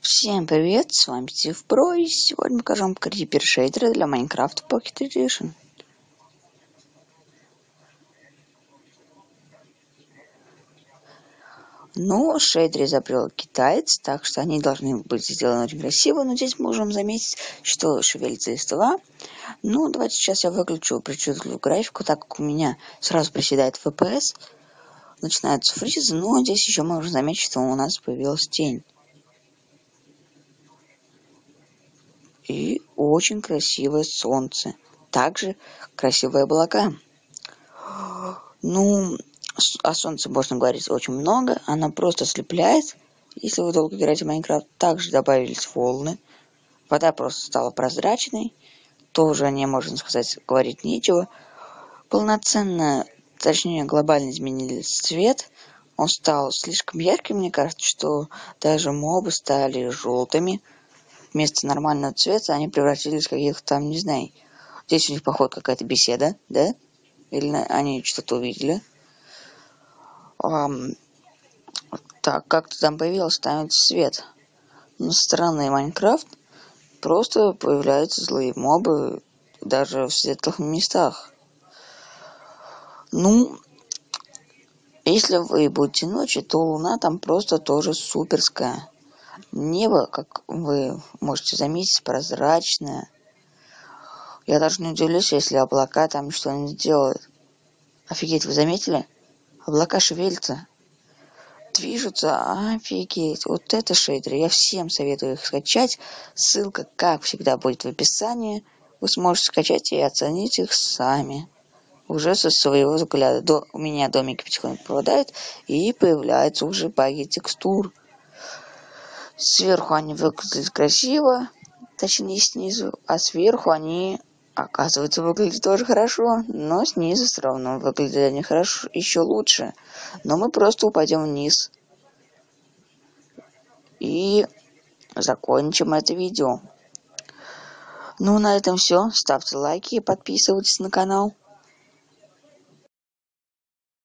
Всем привет, с вами Стив Про, и сегодня покажу вам крипер шейдеры для Minecraft Pocket Edition. Ну, шейдеры изобрел китаец, так что они должны быть сделаны очень красиво, но здесь можем заметить, что шевелится листва. Ну, давайте сейчас я выключу причудливую графику, так как у меня сразу приседает FPS, начинаются фризы, но здесь еще можно заметить, что у нас появилась тень. И очень красивое солнце. Также красивые облака. Ну, о солнце можно говорить очень много. Она просто ослепляет. Если вы долго играете в Майнкрафт, также добавились волны. Вода просто стала прозрачной. Тоже о ней, можно сказать, говорить нечего. Полноценно, точнее, глобально изменился цвет. Он стал слишком ярким, мне кажется, что даже мобы стали желтыми. Вместо нормального цвета они превратились в каких-то там, не знаю. Здесь у них, походу, какая-то беседа, да? Или они что-то увидели. Так, как-то там появился там свет. Но со стороны Майнкрафт просто появляются злые мобы даже в светлых местах. Ну, если вы будете ночью, то луна там просто тоже суперская. Небо, как вы можете заметить, прозрачное. Я даже не удивлюсь, если облака там что-нибудь делают. Офигеть, вы заметили? Облака шевелятся. Движутся, офигеть, вот это шейдеры, я всем советую их скачать, ссылка, как всегда, будет в описании, вы сможете скачать и оценить их сами, уже со своего взгляда. У меня домики потихоньку пропадают, и появляются уже баги текстур, сверху они выглядят красиво, точнее снизу, а сверху они, оказывается, выглядят тоже хорошо, но снизу все равно выглядят они хорошо, еще лучше, но мы просто упадем вниз. И закончим это видео. Ну, на этом все. Ставьте лайки и подписывайтесь на канал.